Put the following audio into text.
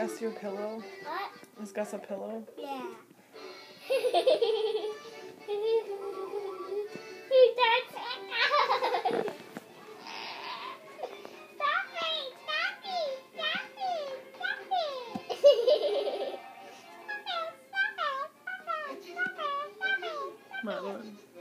Gus your pillow? What? Is Gus a pillow? Yeah. Madeline.